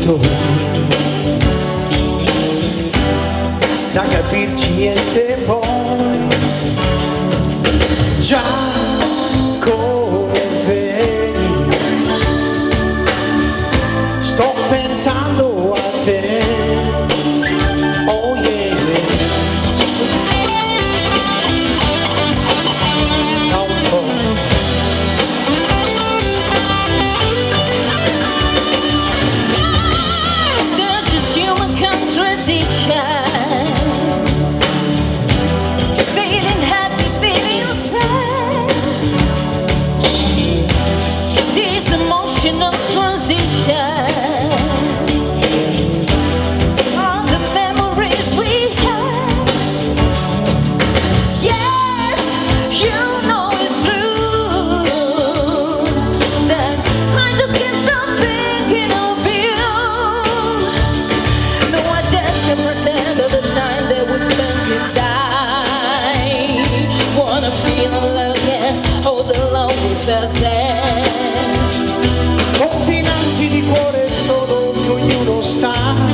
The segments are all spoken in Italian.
genitori, da capirci niente poi, già come vedi, sto pensando a te, oh yeah. Confinanti di cuore solo che ognuno sta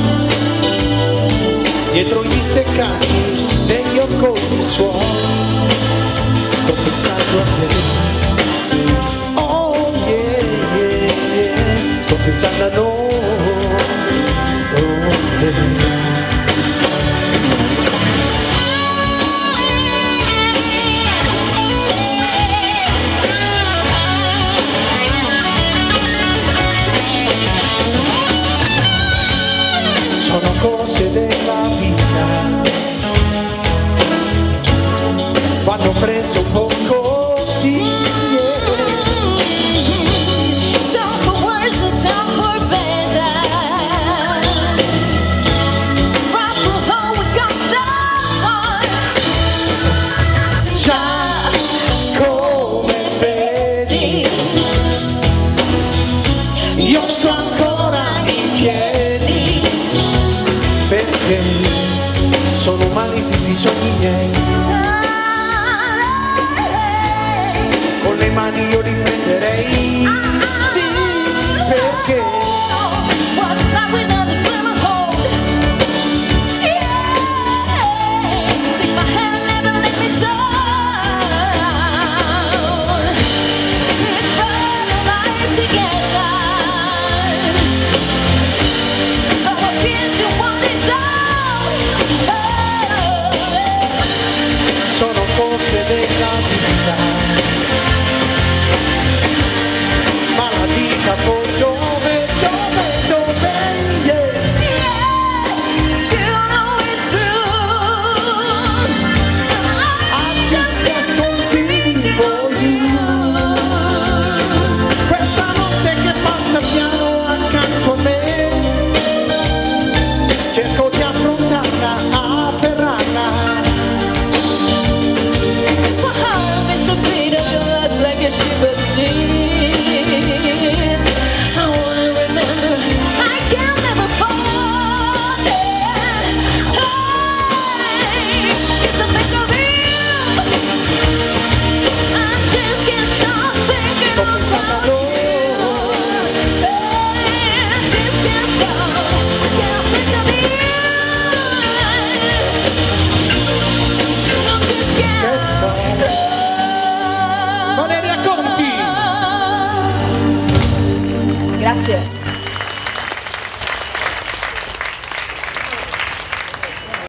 dietro gli steccati degli orgogli suoi. Sto pensando a te, oh yeah, yeah, yeah. Sto pensando a noi, oh yeah. Sono cose della vita, vanno prese un po' così, yeah. Some for worse and some for better. Right from home we got someone. Già come vedi, io sto ancora in piedi, perché sono umani tutti i bisogni miei. Con le mani io li prenderei, sì, perché sono cose della vita, ma la vita poi dove, yeah. You know it's true. I just said continue for you. Questa notte che passa piano accanto a me, cerco di affrontarla, afferrarla. Like a shiver scene. I wanna remember I can never forget. Hey, it's a think of you. I just can't stop thinking Sto pensando a noi. Hey, I just can't stop. Can't think of you. I just can't stop. Ma ne racconti? Grazie.